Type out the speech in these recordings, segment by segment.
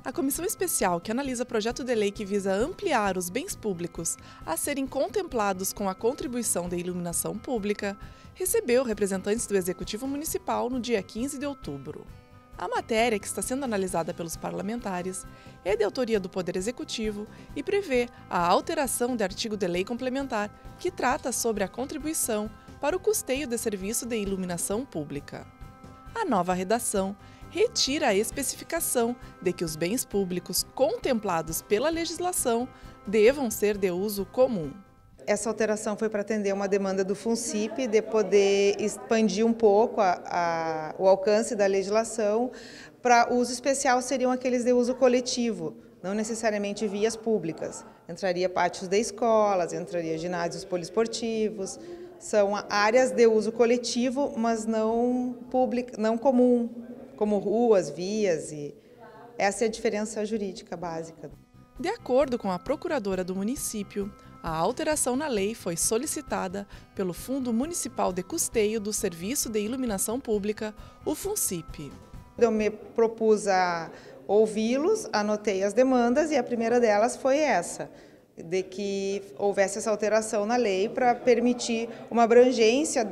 A comissão especial que analisa projeto de lei que visa ampliar os bens públicos a serem contemplados com a contribuição da iluminação pública recebeu representantes do Executivo Municipal no dia 15 de outubro. A matéria, que está sendo analisada pelos parlamentares, é de autoria do Poder Executivo e prevê a alteração de artigo de lei complementar que trata sobre a contribuição para o custeio de serviço de iluminação pública. A nova redação retira a especificação de que os bens públicos contemplados pela legislação devam ser de uso comum. Essa alteração foi para atender uma demanda do FUNCIP de poder expandir um pouco o alcance da legislação. Para uso especial seriam aqueles de uso coletivo, não necessariamente vias públicas. Entraria pátios de escolas, entraria ginásios poliesportivos. São áreas de uso coletivo, mas não comum, como ruas, vias. E essa é a diferença jurídica básica. De acordo com a procuradora do município, a alteração na lei foi solicitada pelo Fundo Municipal de Custeio do Serviço de Iluminação Pública, o FUNCIP. Eu me propus a ouvi-los, anotei as demandas e a primeira delas foi essa, de que houvesse essa alteração na lei para permitir uma abrangência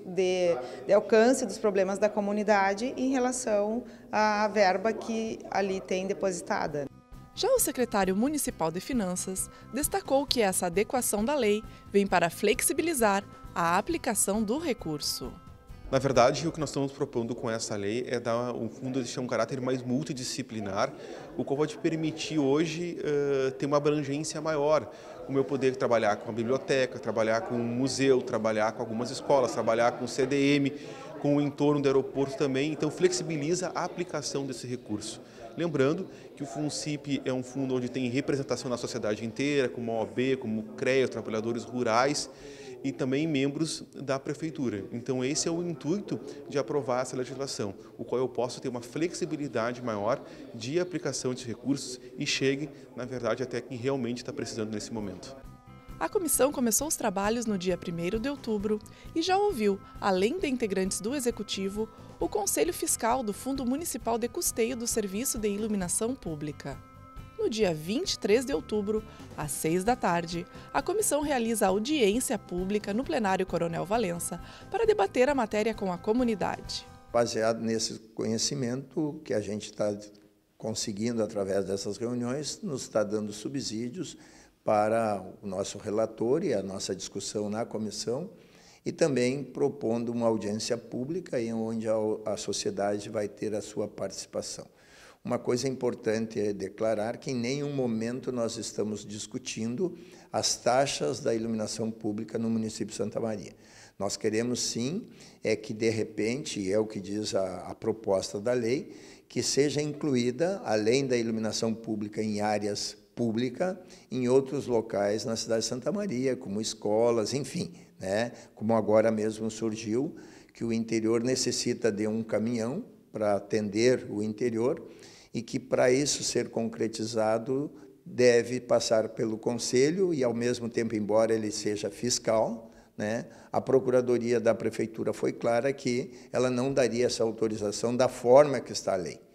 de alcance dos problemas da comunidade em relação à verba que ali tem depositada. Já o secretário municipal de Finanças destacou que essa adequação da lei vem para flexibilizar a aplicação do recurso. Na verdade, o que nós estamos propondo com essa lei é dar um fundo de um caráter mais multidisciplinar, o qual pode permitir hoje ter uma abrangência maior, como eu poder trabalhar com a biblioteca, trabalhar com um museu, trabalhar com algumas escolas, trabalhar com o CDM, com o entorno do aeroporto também, então flexibiliza a aplicação desse recurso. Lembrando que o FUNCIP é um fundo onde tem representação na sociedade inteira, como a OAB, como o CREA, os trabalhadores rurais e também membros da Prefeitura. Então esse é o intuito de aprovar essa legislação, o qual eu posso ter uma flexibilidade maior de aplicação de recursos e chegue, na verdade, até quem realmente está precisando nesse momento. A comissão começou os trabalhos no dia 1º de outubro e já ouviu, além de integrantes do Executivo, o Conselho Fiscal do Fundo Municipal de Custeio do Serviço de Iluminação Pública. No dia 23 de outubro, às 6 da tarde, a comissão realiza audiência pública no plenário Coronel Valença para debater a matéria com a comunidade. Baseado nesse conhecimento que a gente está conseguindo através dessas reuniões, nos está dando subsídios para o nosso relator e a nossa discussão na comissão, e também propondo uma audiência pública em onde a sociedade vai ter a sua participação. Uma coisa importante é declarar que em nenhum momento nós estamos discutindo as taxas da iluminação pública no município de Santa Maria. Nós queremos sim que de repente, é o que diz a proposta da lei, que seja incluída, além da iluminação pública em áreas pública em outros locais na cidade de Santa Maria, como escolas, enfim, né? Como agora mesmo surgiu, que o interior necessita de um caminhão para atender o interior e que, para isso ser concretizado, deve passar pelo Conselho e, ao mesmo tempo, embora ele seja fiscal, né, a Procuradoria da Prefeitura foi clara que ela não daria essa autorização da forma que está a lei.